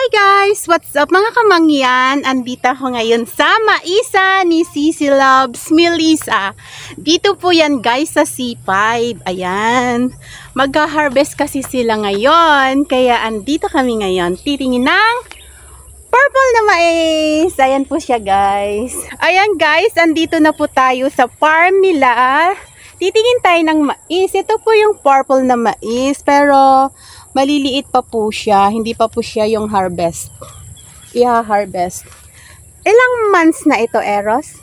guys! What's up mga kamangyan? Andito ako ngayon sa maisa ni Switielhiz Galos. Dito po yan guys sa C5. Ayan. Mag-harvest kasi sila ngayon. Kaya andito kami ngayon. Titingin ng purple na mais. Ayan po siya guys. Ayan guys, andito na po tayo sa farm nila. Titingin tayo ng mais. Ito po yung purple na mais. Pero maliliit pa po siya. Hindi pa po siya yung harvest. I-harvest. Ilang months na ito, Eros?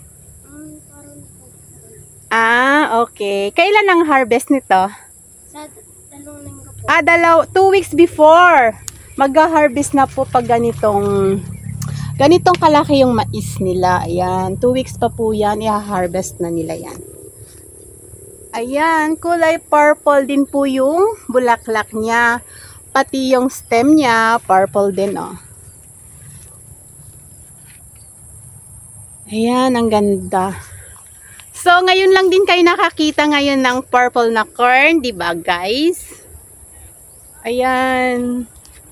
Okay. Kailan ang harvest nito? Sa 2 linggo po. 2 weeks before. Mag-harvest na po pag ganitong kalaki yung mais nila. Ayan. 2 weeks pa po yan. I-harvest na nila yan. Ayan, kulay purple din po yung bulaklak niya. Pati yung stem niya, purple din, oh. Ayan, ang ganda. So, ngayon lang din kayo nakakita ngayon ng purple na corn, di ba, guys? Ayan.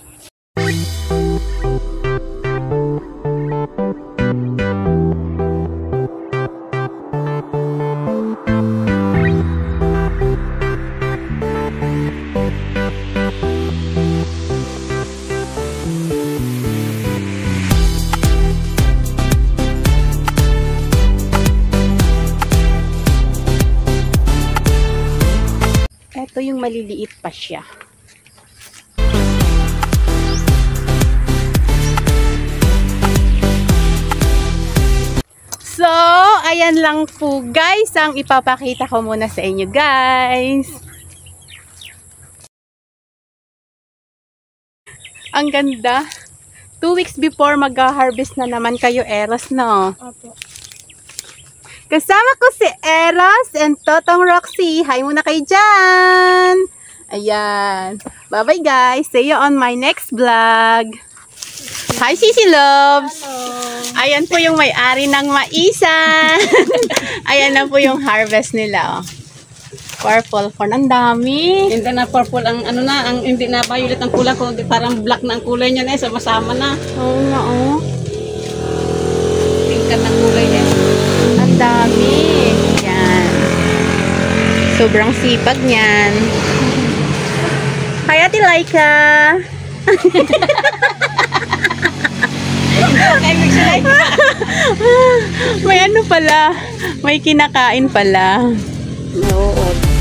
Ito yung maliliit pa siya. So, ayan lang po guys ang ipapakita ko muna sa inyo guys. Ang ganda. 2 weeks before mag-harvest na naman kayo, Eros, no? Opo. Kasama ko si Eros and Totong Roxy. Hi muna kayo dyan. Ayan. Bye-bye guys. See you on my next vlog. Hi Sisi Loves. Hello. Ayan po yung may-ari ng maisan. Ayan na po yung harvest nila. Oh. Purple corn. Ang dami. Hindi na purple ang ano na, ang hindi na violet ang kulay ko, parang black na ang kulay niya na, sama-sama na. Oo nga, oh. Tingkat ng kulay niya. Ang dami. Yan. Sobrang sipag niyan. Kaya Laika. May ano pala. May kinakain pala. Oo.